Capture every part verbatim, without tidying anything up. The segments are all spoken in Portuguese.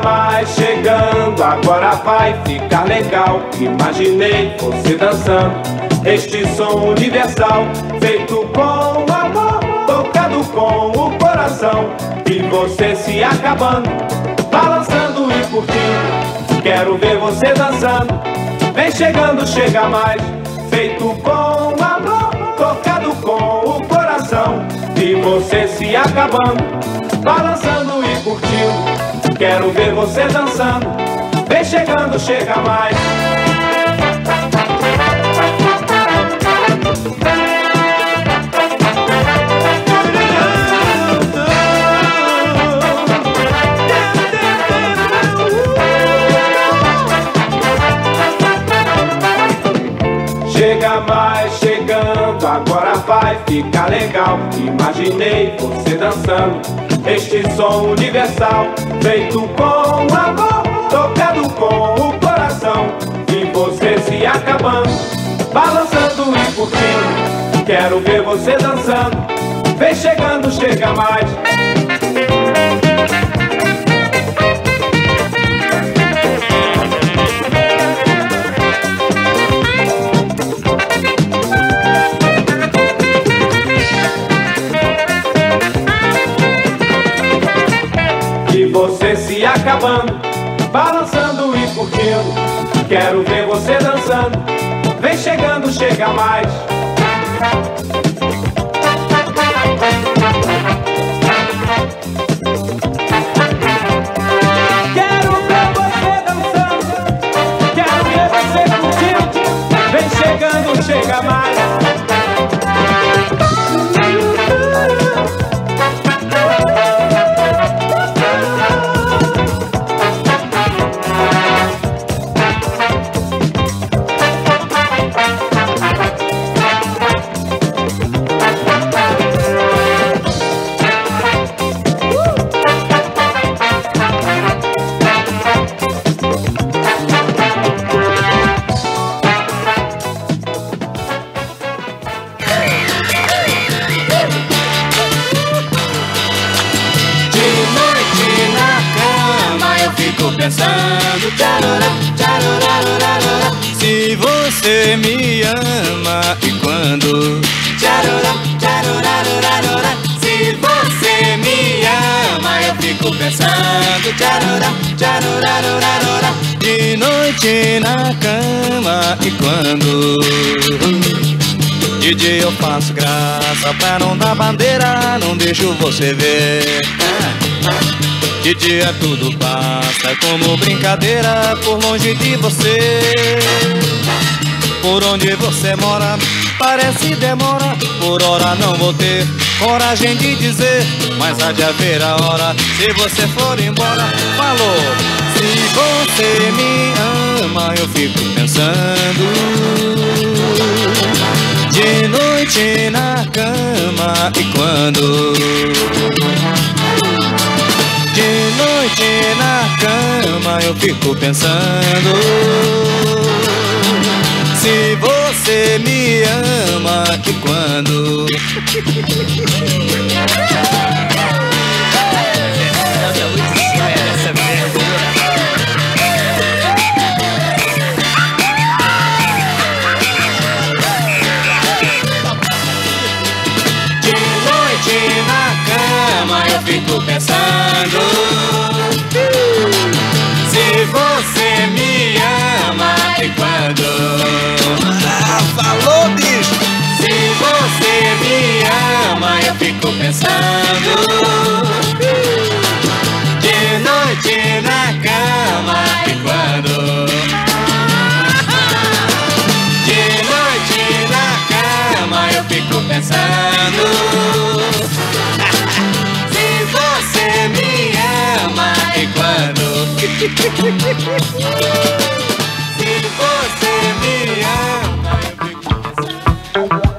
mais chegando, agora vai ficar legal. Imaginei você dançando este som universal, feito com amor, tocado com o coração. E você se acabando, balançando e curtindo. Quero ver você dançando, vem chegando, chega mais. Feito com amor, tocado com o coração. E você se acabando, balançando e curtindo. Quero ver você dançando, vem chegando, chega mais. Chega mais chegando, agora vai ficar legal. Imaginei você dançando este som universal, feito com amor, tocado com o coração. E você se acabando, balançando e curtindo. Quero ver você dançando, vem chegando, chega mais. Você se acabando, balançando e curtindo. Quero ver você dançando, vem chegando, chega mais. Quero ver você dançando, quero ver você curtindo. Vem chegando, chega mais. Pensando, tcharorá, tcharorá, se você me ama e quando, tcharorá, tcharorá, se você me ama eu fico pensando, tcharorá, tcharorá, de noite na cama e quando, de dia eu faço graça pra não dar bandeira, não deixo você ver. De dia tudo passa como brincadeira por longe de você. Por onde você mora parece demora, por hora não vou ter coragem de dizer, mas há de haver a hora se você for embora. Falou, se você me ama eu fico pensando, de noite na cama e quando, de noite na cama eu fico pensando, se você me ama e quando. De noite na cama eu fico pensando, se você me ama e quando. Ah, falou, bicho! Se você me ama eu fico pensando, de noite na cama e quando. De noite na cama eu fico pensando, se você me ama e quando. Se você me ama eu fico pensando.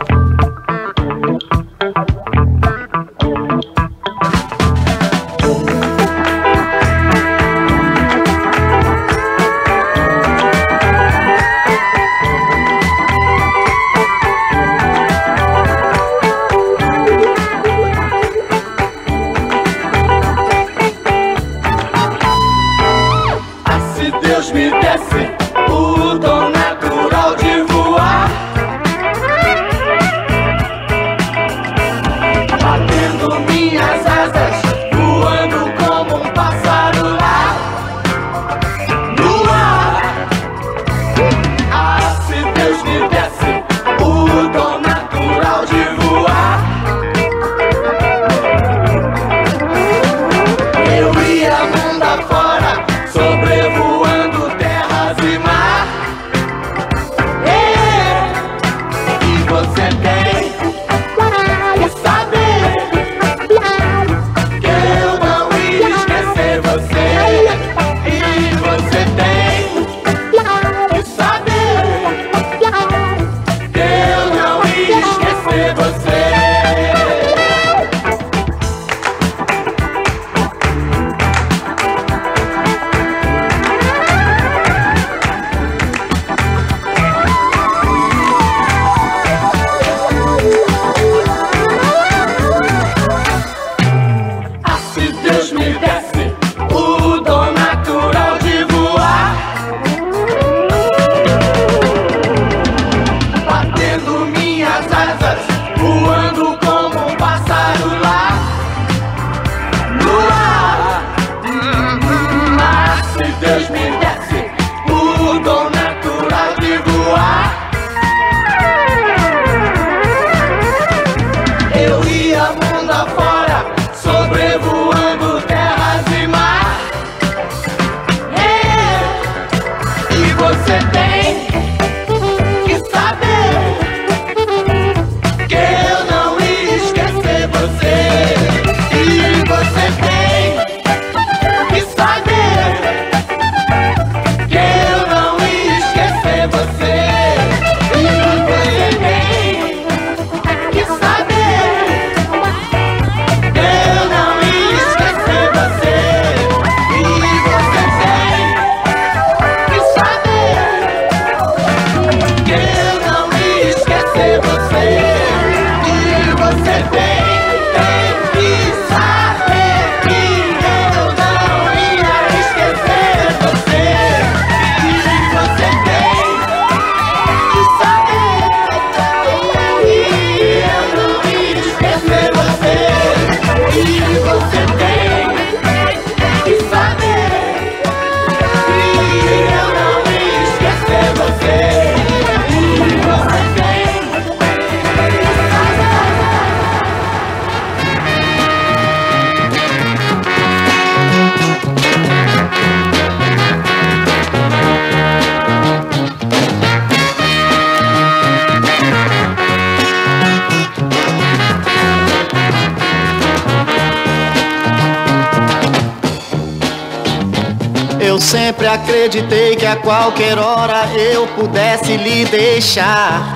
Eu sempre acreditei que a qualquer hora eu pudesse lhe deixar.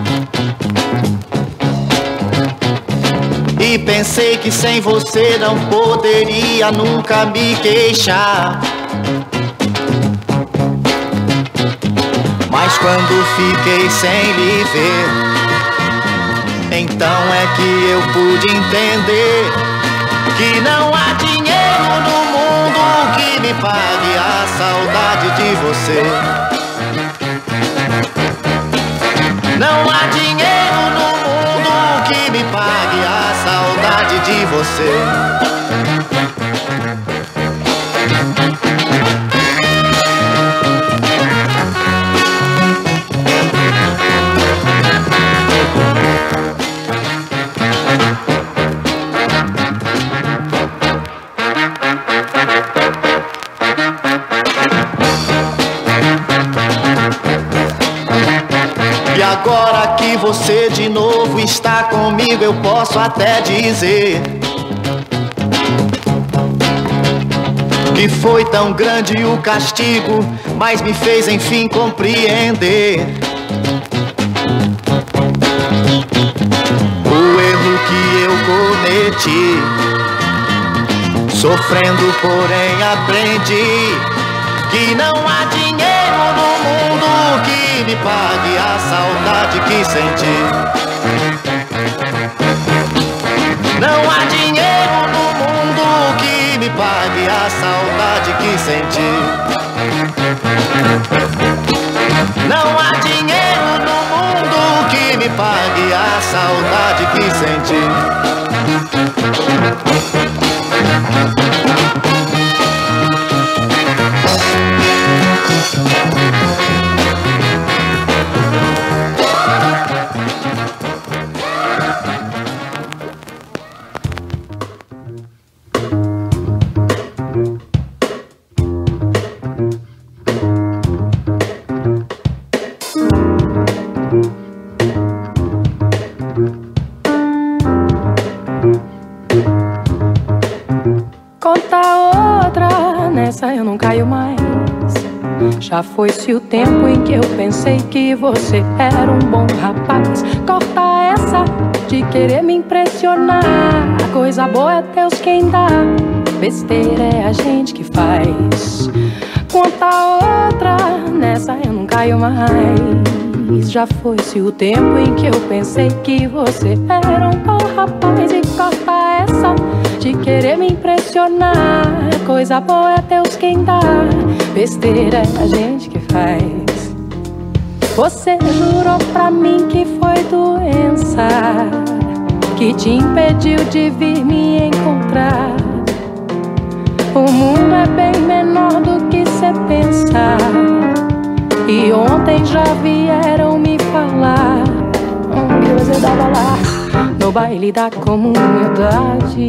E pensei que sem você não poderia nunca me queixar. Mas quando fiquei sem lhe ver, então é que eu pude entender que não há dinheiro no mundo que me pague a saudade de você. Não há dinheiro no mundo que me pague a saudade de você. E agora que você de novo está comigo, eu posso até dizer que foi tão grande o castigo, mas me fez enfim compreender o erro que eu cometi. Sofrendo, porém aprendi que não há dinheiro no mundo que me pague a saudade que senti. Não há dinheiro no mundo que me pague a saudade que senti. Não há dinheiro no mundo que me pague a saudade que senti. Conta outra, nessa eu não caio mais. Já foi-se o tempo em que eu pensei que você era um bom rapaz. Corta essa de querer me impressionar. A coisa boa é Deus quem dá, besteira é a gente que faz. Conta outra, nessa eu não caio mais. Já foi-se o tempo em que eu pensei que você era um bom rapaz. E corta essa de querer me impressionar. Coisa boa é Deus quem dá, besteira é a gente que faz. Você jurou pra mim que foi doença que te impediu de vir me encontrar. O mundo é bem menor do que cê pensa. E ontem já vieram me falar que você tava lá no baile da comunidade,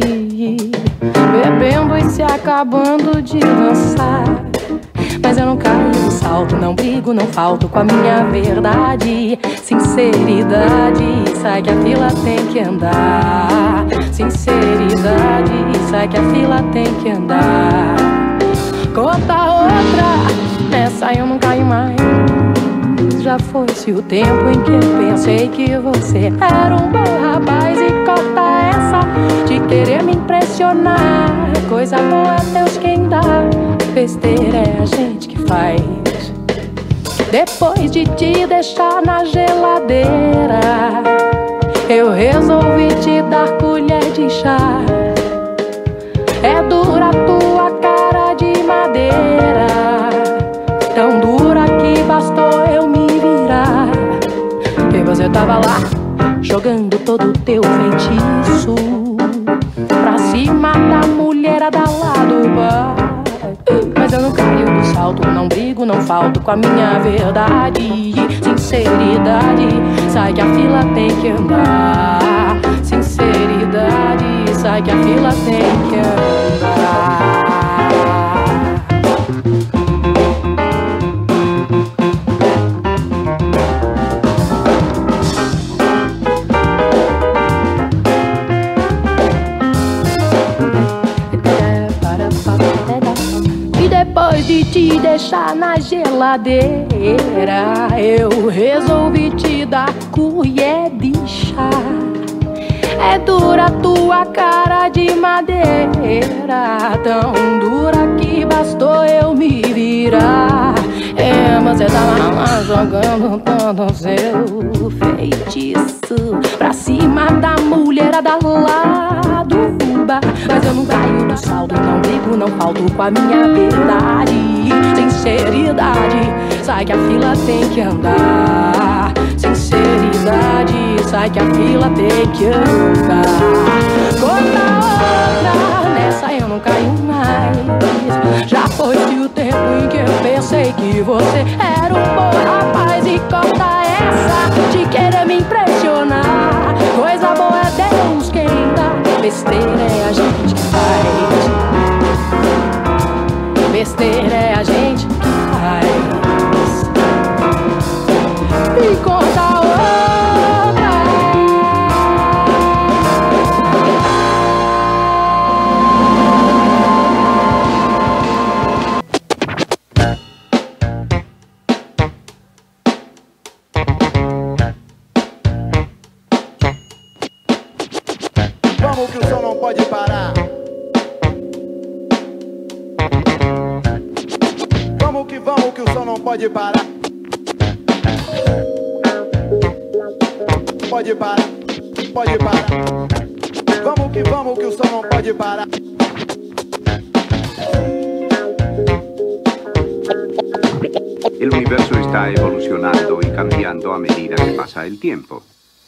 bebendo e se acabando de dançar. Mas eu não caio do salto, não brigo, não falto com a minha verdade. Sinceridade, sai que a fila tem que andar. Sinceridade, sai que a fila tem que andar. Conta outra, nessa eu não caio mais. Já foi-se o tempo em que eu pensei que você era um bom rapaz. E corta essa de querer me impressionar. Coisa boa é Deus quem dá, besteira é a gente que faz. Depois de te deixar na geladeira, eu resolvi te dar colher de chá. É dura tua cara de madeira, tão dura que bastou eu me virar. E você tava lá, jogando todo o teu feitiço pra cima da mulherada lá do bar. Mas eu não caio do salto, não brigo, não falto com a minha verdade. Sinceridade, sai que a fila tem que andar. Sinceridade, sai que a fila tem que andar. Depois de te deixar na geladeira, eu resolvi te dar colher de chá. É dura tua cara de madeira, tão dura que bastou eu me virar. É, mas você tava jogando todo seu feitiço pra cima da mulherada lá do bar. Mas eu não caio no saldo, não brigo, não falto com a minha verdade. Sinceridade, sai que a fila tem que andar. Sinceridade, sai que a fila tem que andar. Conta outra, nessa eu não caio mais. Já foi o tempo em que eu pensei que você era um bom rapaz. E corta essa de querer me impressionar. Coisa boa é Deus quem dá, besteira é a gente que faz. Besteira é a gente que faz. E conta outra. Vamos que o som não pode parar. Vamos que vamos que o som não pode parar. Pode parar, pode parar. Vamos que vamos que o som não pode parar. El universo está evolucionando y cambiando a medida que pasa el tiempo.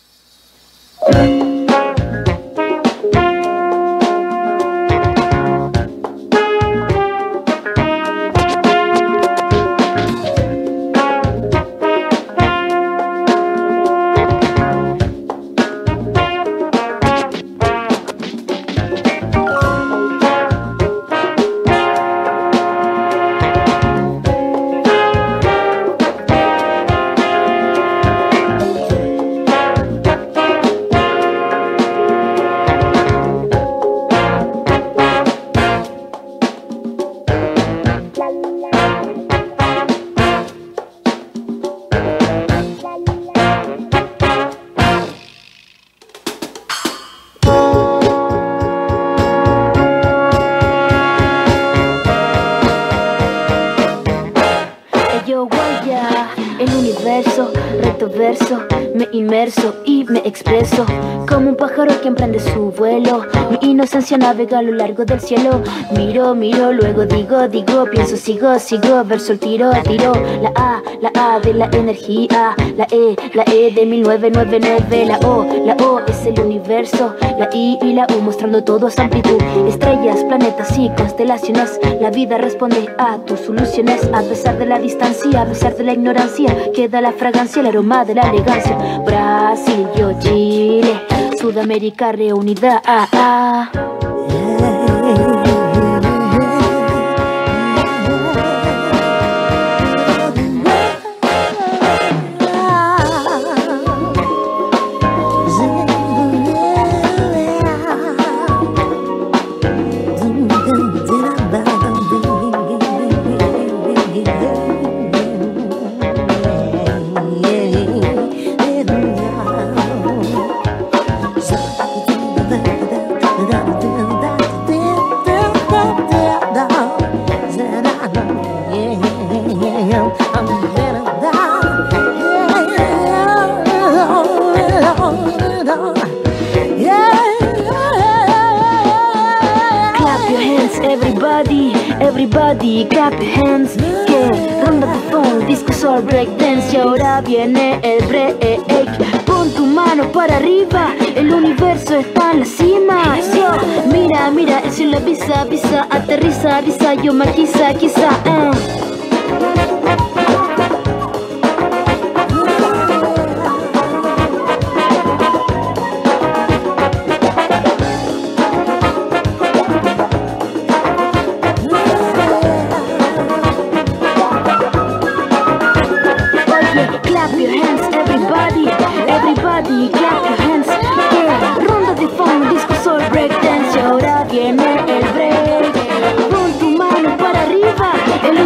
Me inmerso y me expreso como un pájaro que emprende su vuelo. Mi inocencia navega a lo largo del cielo. Miro, miro, luego digo, digo, pienso, sigo, sigo, verso el tiro, tiro. La A, la A de la energía. La E, la E de mil novecientos noventa y nueve. La O, la O es el universo. La I y la U mostrando todo su amplitud. Estrellas, planetas y constelaciones. La vida responde a tus soluciones. A pesar de la distancia, a pesar de la ignorancia, queda la fragancia, el aroma de la elegancia. Brasil, yo, Chile, Sudamérica reunida. Ah, ah. Everybody, clap your hands. Que ronda de phone, disco soul, breakdance. Y ahora viene el break. Pon tu mano para arriba, el universo está en la cima. Yo, mira, mira, el cielo avisa, avisa, aterriza, avisa, yo me quizá, quizá. Uh. El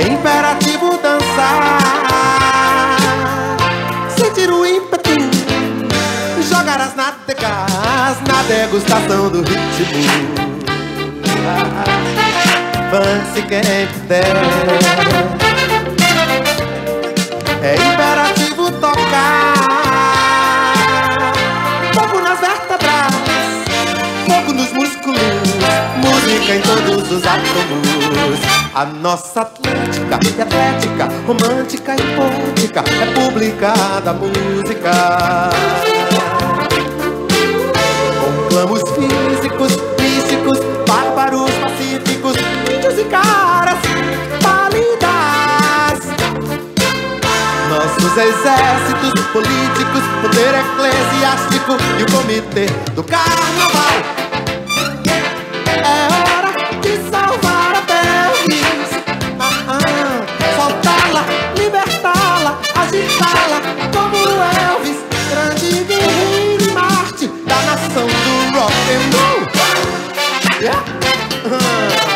É imperativo dançar, sentir o ímpeto, jogar as nádegas na degustação do ritmo. Vance quem puder. É imperativo tocar fogo nas vértebras, fogo nos músculos, música em todos os átomos. A nossa Atlântica é atlética, romântica e poética, república da música. Conclamos físicos, místicos, bárbaros, pacíficos, índios e caras pálidas. Nossos exércitos políticos, poder eclesiástico e o comitê do carnaval. É hora de salvar a pelvis, ah, ah, soltá-la, libertá-la, agitá-la como Elvis, grande guerreiro em Marte da nação do rock and roll. Yeah. uh.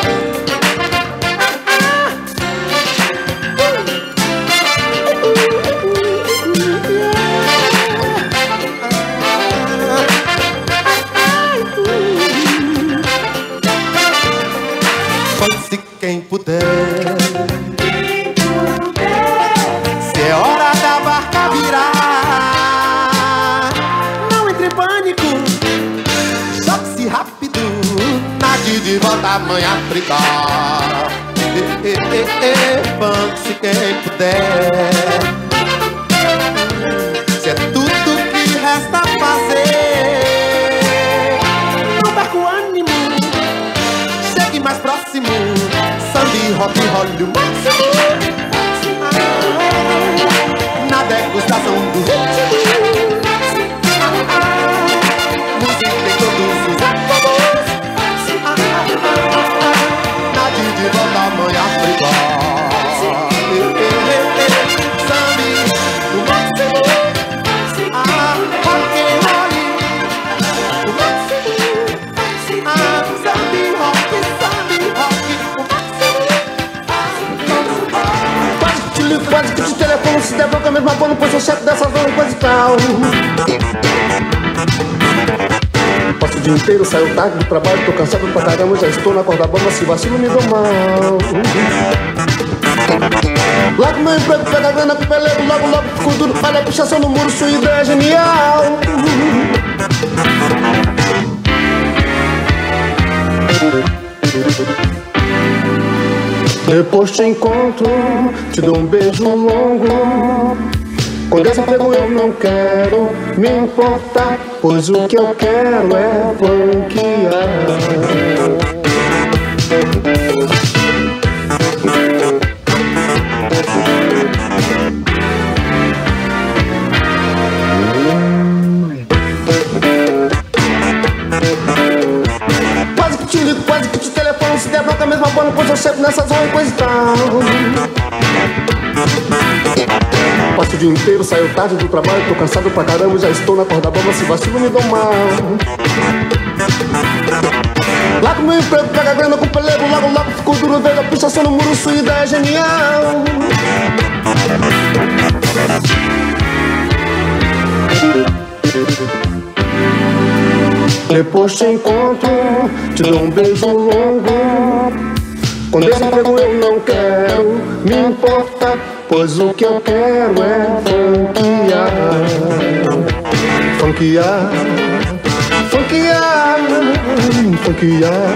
Pode-se quem puder. Quem puder. Se é hora da barca virar, não entre em pânico, jogue-se rápido, nade de volta amanhã a fritar. Banque-se quem puder. Se é tudo que resta fazer, não perca o ânimo, chegue mais próximo, samba, rock, roll o máximo. Ah, na degustação do ritmo, ah, música em todos os átomos. Ah, ah, nade de volta amanhã a fritar. Samba, o máximo. Ah, rock, roll o máximo. Ah, samba, rock, samba, rock o máximo. Quase que te ligo, quase que te telefono, se der bronca a mesma bola, pois sou chefe dessa zona e coisa e tal. Passo o dia inteiro, saio tarde do trabalho, tô cansado pra caramba, já estou na corda bamba, se vacilo me dou mal. Logo meu emprego, pega a grana com pelego, logo logo fico duro, olha a pichação no muro, sua ideia é genial. Depois te encontro, te dou um beijo longo. Quando essa pego eu não quero me importar, pois o que eu quero é funkear. Quase que te ligo, quase que te telefono, se der bronca a mesma bola, pois eu chego nessa zona e coisa e tal. Passo o dia inteiro, saio tarde do trabalho, tô cansado pra caramba, já estou na corda bamba, se vacilo me dou mal. Largo meu emprego, pega a grana com pelego, logo logo fico duro, vejo a pichação no muro, sua ideia é genial. Depois te encontro, te dou um beijo longo. Quando esse emprego eu não quero me importar, pois o que eu quero é funkear. Funkear, funkear, funkear.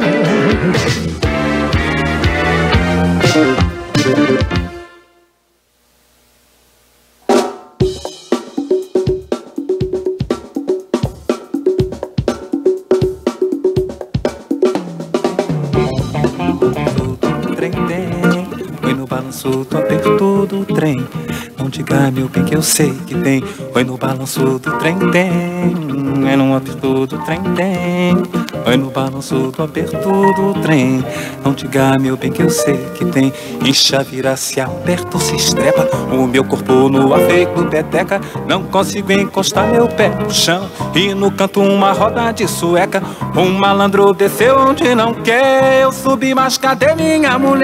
Do aperto do trem, não diga meu bem que eu sei que tem. Oi no balanço do trem tem, é no aperto do trem tem. Oi no balanço do aperto do trem, não diga meu bem que eu sei que tem. Incha, vira, se aperta ou se estrepa, o meu corpo no ar feito peteca. Não consigo encostar meu pé no chão, e no canto uma roda de sueca. Um malandro desceu onde não quer, eu subi, mas cadê minha mulher?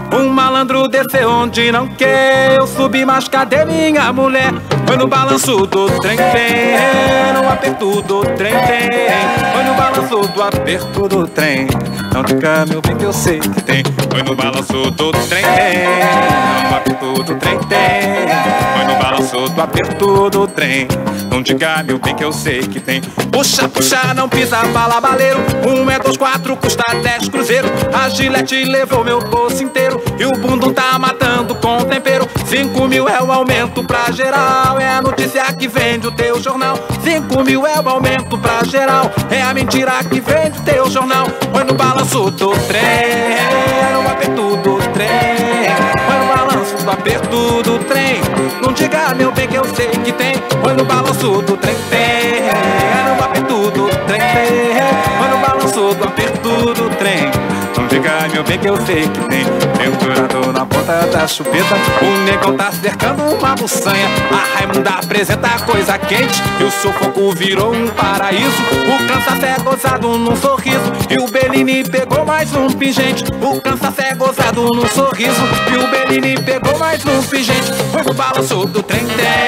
Um malandro desceu onde não quer. Eu subi, mas cadê minha mulher? Foi no balanço do trem, tem. No aperto do trem, tem. Foi no balanço do aperto do trem. Não diga, meu bem, que eu sei que tem. Foi no balanço do trem, tem. No aperto do trem, tem. Foi no balanço do aperto do trem. Não diga, meu bem, que eu sei que tem. Puxa, puxa, não pisa, bala, baleiro. Um é dois, quatro, custa dez cruzeiro. A Gillette levou meu bolso inteiro. E o bundo tá matando com tempero. Cinco mil é o aumento pra geral. É a notícia que vende o teu jornal. Cinco mil é o aumento pra geral. É a mentira que vende o teu jornal. Foi no balanço do trem. No aperto do trem. Foi no balanço do aperto do trem. Não diga, meu bem, que eu sei que tem. Foi no balanço do trem, tem. No aperto do trem, tem. Foi no balanço do aperto do trem. Não diga, meu bem, que eu sei que tem. Pendurado na ponta da chupeta, o negão tá cercando uma buçanha. A Raimunda apresenta coisa quente e o sufoco virou um paraíso. O cansaço é gozado num sorriso e o Bellini pegou mais um pingente. O cansaço é gozado num sorriso e o Bellini pegou mais um pingente. Foi no balanço do trem,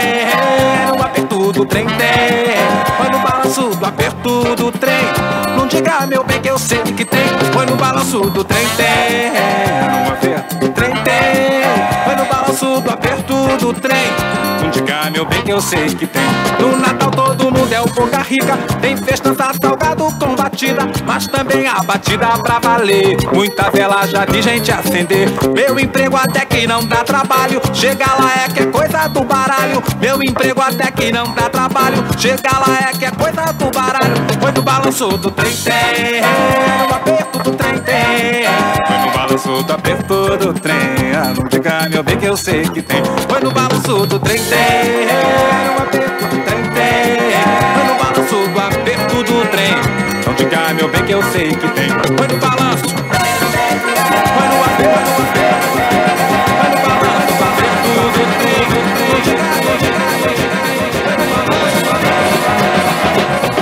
tem. No aperto do trem, tem. Foi no balanço do aperto do trem. Não diga, meu bem, que eu sei que tem. Foi no balanço do trem, tem. No aperto do trem, tem. Foi no balanço do aperto do trem. Não diga, meu bem, que eu sei que tem. No Natal todo mundo é o boca rica. Tem festança, salgado com batida, mas também a batida pra valer. Muita vela já de gente acender. Meu emprego até que não dá trabalho. Chega lá é que é coisa do baralho. Meu emprego até que não dá trabalho. Chega lá é que é coisa do baralho. Foi no balanço do trem, tem. No aperto do trem, tem. Foi no balanço do aperto do trem. Ah, não diga, meu bem, que eu sei que tem. Foi no balanço do trem, tem. No aperto do trem, tem. Foi no balanço do aperto do trem. Não diga, meu bem, que eu sei que tem. Foi no balanço. Foi no aperto do trem. Foi no balanço do aperto do trem. Não diga, não diga, não diga. Foi no balanço do aperto.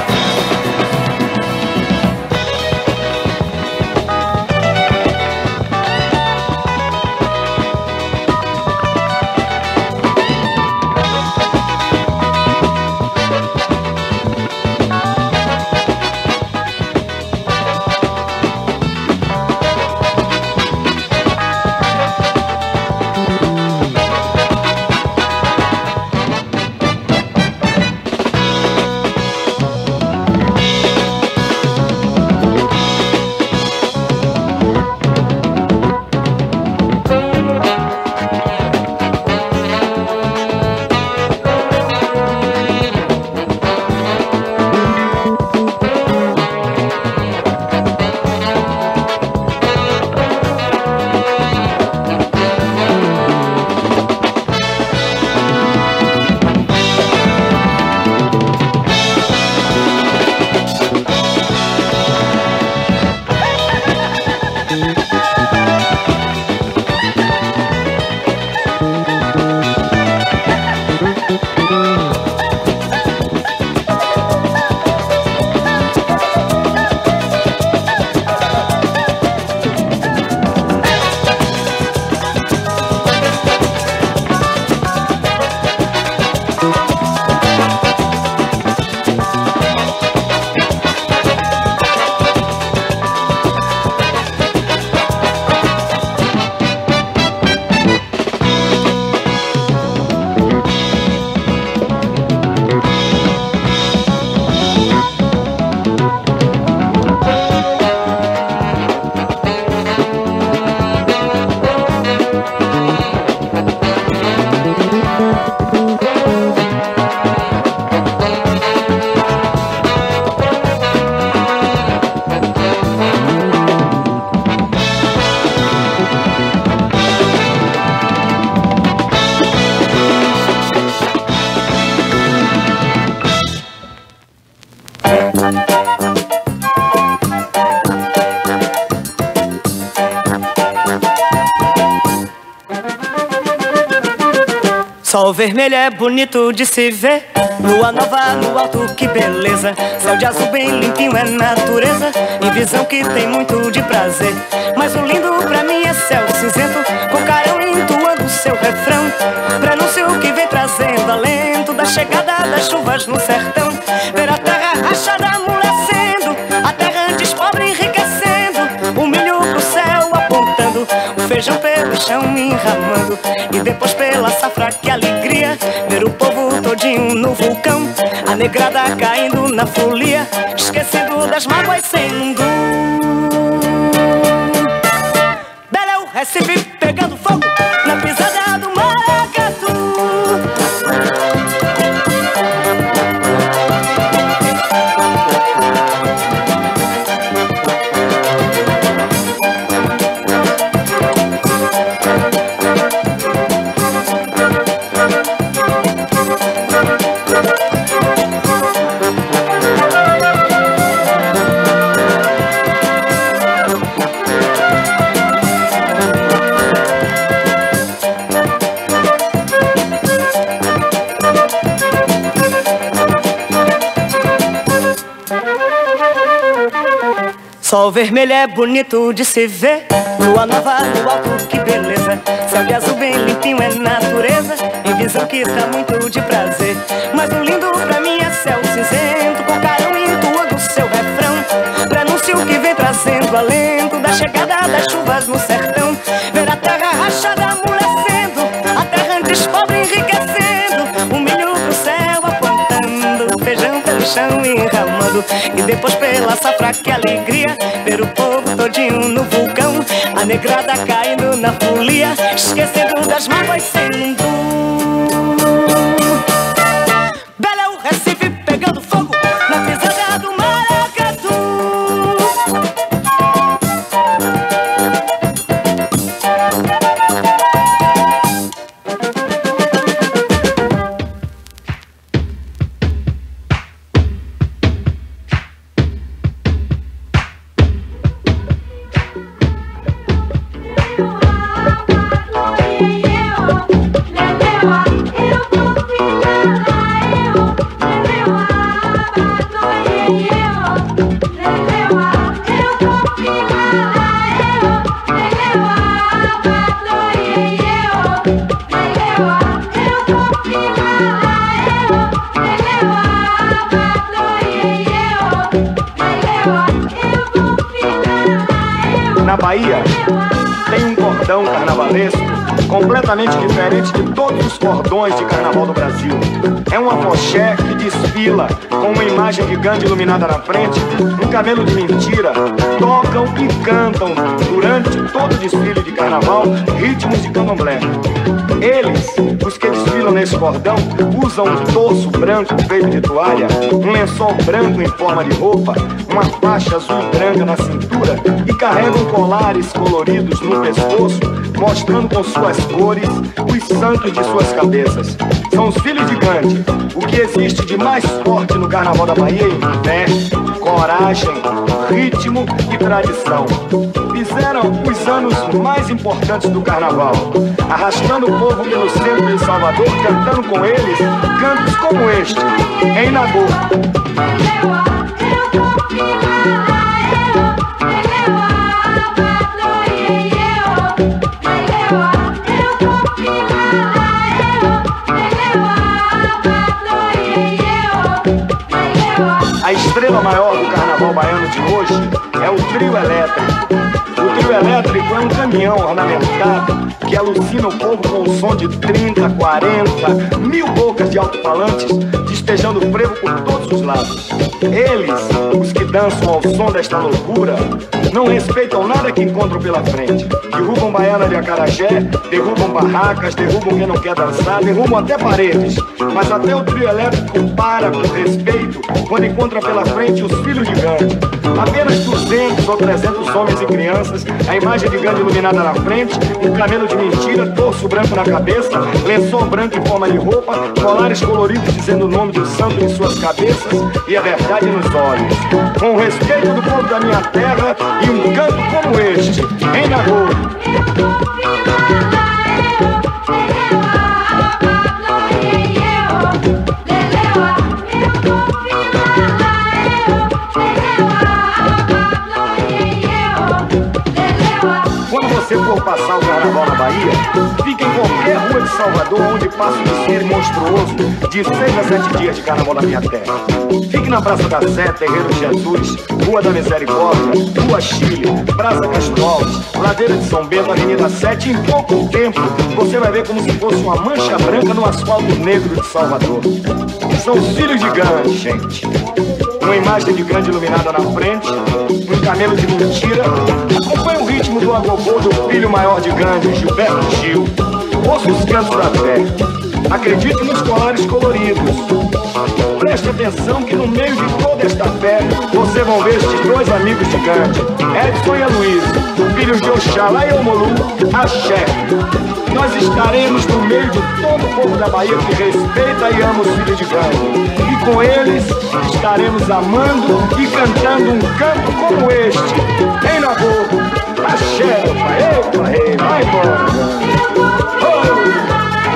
Sol vermelho é bonito de se ver, lua nova no alto, que beleza. Céu de azul bem limpinho é natureza, e visão que tem muito de prazer. Mas o lindo pra mim é céu cinzento, com carão entoando seu refrão, prenúncio que vem trazendo alento da chegada das chuvas no sertão. Ver a terra rachada amolecendo, a terra antes pobre enriquecendo, o milho pro céu apontando, o feijão pelo chão enramando, e depois pela safra que alegria, ver o povo todinho no vulcão, a negrada caindo na folia, esquecendo das mágoas sendo. Belo é o Recife pegando fogo na pisada do maracatu. Sol vermelho é bonito de se ver, lua nova no alto, que beleza. Céu de azul bem limpinho é natureza, em visão que dá muito de prazer. Mas o lindo pra mim é céu cinzento, com carão entoando seu refrão, prenúncio que vem trazendo alento da chegada das chuvas no sertão. Ver a terra rachada amolecendo, a terra antes pobre enriquecendo, o milho pro céu apontando, o feijão pelo chão enramando, e depois pela safra que alegria, ver o povo todinho no vulcão, a negrada caindo na folia, esquecendo das mágoas sendo. Belo é o Recife pegando fogo na pisada do maracatu. Na Bahia tem um cordão carnavalesco completamente diferente de todos os cordões de carnaval do Brasil. É um afoxé que desfila com uma imagem gigante iluminada na frente, um camelo de mentira. Tocam e cantam durante todo o desfile de carnaval ritmos de candomblé. Eles, os que desfilam nesse cordão, usam um torso branco feito de toalha, um lençol branco em forma de roupa, uma faixa azul e branca na cintura e carregam colares coloridos no pescoço, mostrando com suas cores os santos de suas cabeças. São os filhos de Gandhi. O que existe de mais forte no carnaval da Bahia é fé, coragem, ritmo e tradição. Fizeram os anos mais importantes do carnaval, arrastando o povo pelo centro de Salvador, cantando com eles cantos como este, em Nagô. A estrela maior do carnaval baiano de hoje é o trio elétrico. O trio elétrico é um caminhão ornamentado que alucina o povo com o som de trinta, quarenta, mil bocas de alto-falantes despejando frevo por todos os lados. Eles, os que dançam ao som desta loucura, não respeitam nada que encontram pela frente. Derrubam baiana de acarajé, derrubam barracas, derrubam quem não quer dançar, derrubam até paredes. Mas até o trio elétrico para com respeito quando encontra pela frente os filhos de Gandhi. Apenas duzentos ou trezentos homens e crianças, a imagem de Gandhi iluminada na frente, um camelo de mentira, torso branco na cabeça, lençol branco em forma de roupa, colares coloridos dizendo o nome do santo em suas cabeças e a verdade nos olhos. Com o respeito do povo da minha terra e um canto como este, em Nagô. Salvador, onde passa um desfile monstruoso de seis a sete dias de carnaval na minha terra. Fique na Praça da Sé, Terreiro Jesus, Rua da Misericórdia, Rua Chile, Praça Castro Alves, Ladeira de São Bento, Avenida sete. Em pouco tempo, você vai ver como se fosse uma mancha branca no asfalto negro de Salvador. São os filhos de Gandhi, gente. Uma imagem de Gandhi iluminada na frente, um camelo de mentira. Acompanhe o ritmo do agogô do filho maior de Gandhi, Gilberto Gil. Ouça os cantos da fé. Acredite nos colares coloridos. Preste atenção que no meio de toda esta fé, vocês vão ver estes dois amigos de Gandhi, Edson e Aloysio, filhos de Oxalá e Omolu, Axé. Nós estaremos no meio de todo o povo da Bahia que respeita e ama os filhos de Gandhi. E com eles estaremos amando e cantando um canto como este. Em Nabucco, Axé, pai, epa, rei, vai embora, Gandhi. Oh!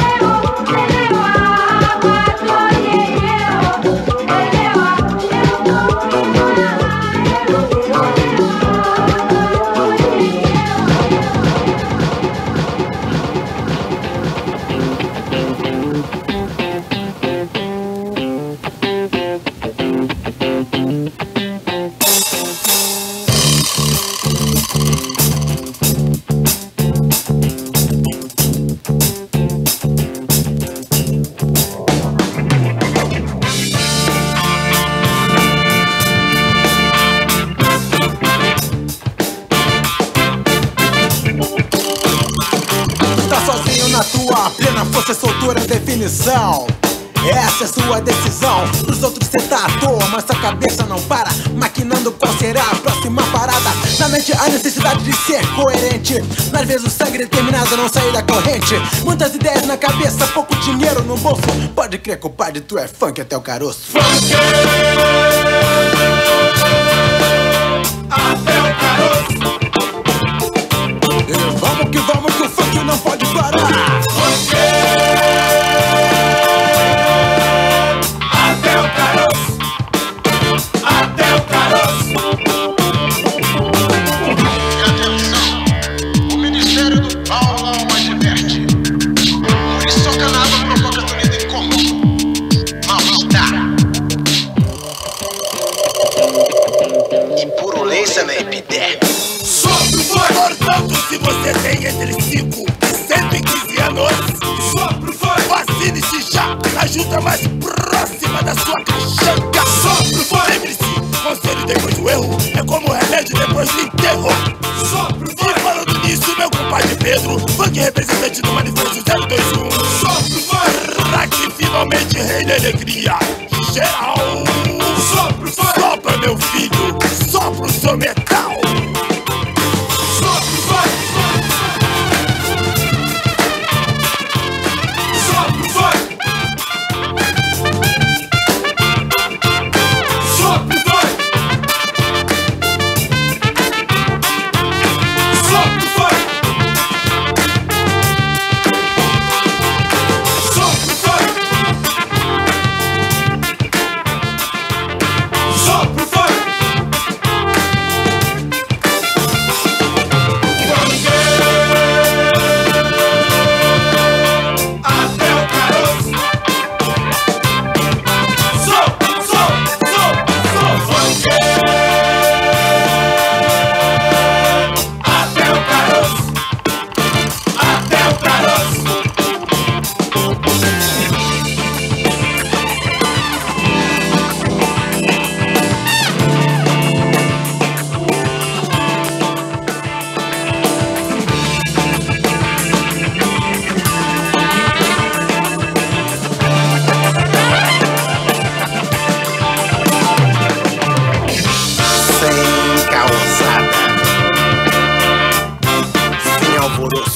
Definição, essa é sua decisão. Pros outros cê tá à toa, mas sua cabeça não para, maquinando qual será a próxima parada. Na mente a necessidade de ser coerente, às vezes o sangue determinado a não sair da corrente. Muitas ideias na cabeça, pouco dinheiro no bolso. Pode crer, compadre, tu é funk até o caroço. Funk até o caroço. E vamos que vamos que o funk não pode parar. Funk na epiderme. Sopro foi! Portanto, se você tem entre cinco e cento e quinze anos, sopro foi! Vacine-se já, ajuda mais próxima da sua caixanca. Sopro foi! Lembre-se, conselho depois do erro é como remédio depois do enterro. Sopro foi! E falando nisso, meu compadre Pedro, funk representante do manifesto zero dois um. Sopro foi! Pra que finalmente reine a alegria geral. Sopro foi! Sopra, meu filho, sopra o seu metal. Sopro foi! Sopro foi! Sopro foi! Sopro foi! Sopro foi! Sopro foi!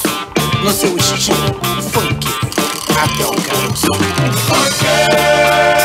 No seu estilo funk até o caroço. Funk!